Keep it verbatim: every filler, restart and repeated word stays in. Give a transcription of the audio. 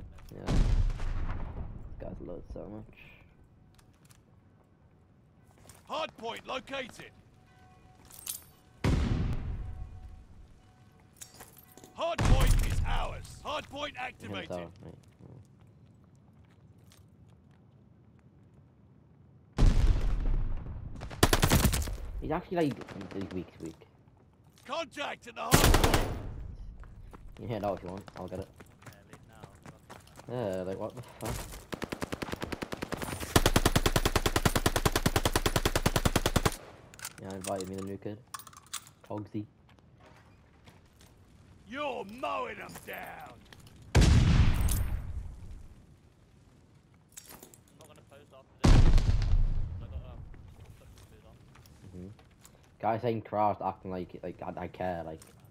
Yeah. This guy's loaded so much. Hard point located. Hard point is ours. Hard point activated. Yeah, right. He's actually like, like weak to weak. Contact at the hard point. You can hit out if you want, I'll get it. Yeah, leave now. Yeah, like what the fuck? Yeah, I invited me the new kid. Cogsy. You're mowing them down. I'm not gonna post after this. I got um put some food on. Mm-hmm. Guys saying craft acting like like I, I care, like